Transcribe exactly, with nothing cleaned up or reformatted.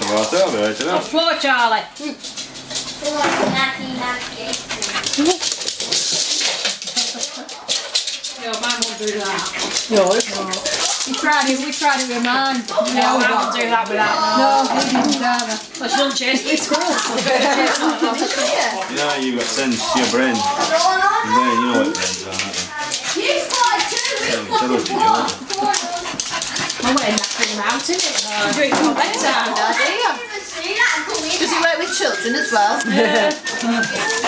Right over there, isn't it? On the floor, Charlie. No, mine won't do that. Yours? No. We tried it, we tried it with mine. No, No, we I won't won't do that with that. No, we didn't either. Well, she doesn't chase me to school. You know, you've got sense to your brain. Your brain, you know what brains are, don't you? Yeah, tell us you do. I'm waiting that thing out, isn't it? Uh, do it for bedtime, Daddy. Does he work with children as well? Yeah.